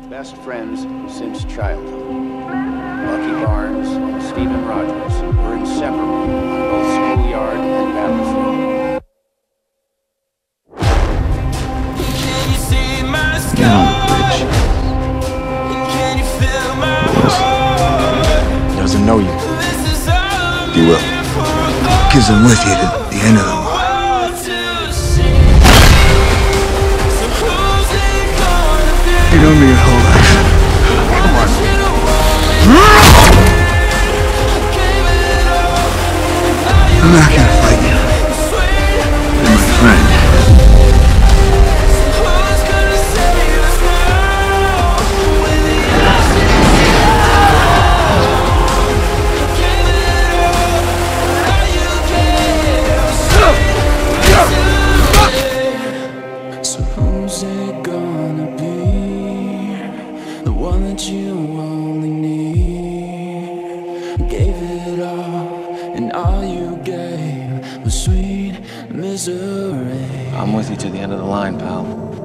best friends since childhood. Bucky Barnes and Stephen Rogers were inseparable on both schoolyard and battlefield. Can you see my sky? Can you feel my heart? He doesn't know you. He will. Because I'm with you to the end of the line. You know me your whole life. Come on. I'm not gonna fight you. You're my friend. So who's it gonna be? The one that you only need. Gave it all, and all you gave was sweet misery. I'm with you to the end of the line, pal.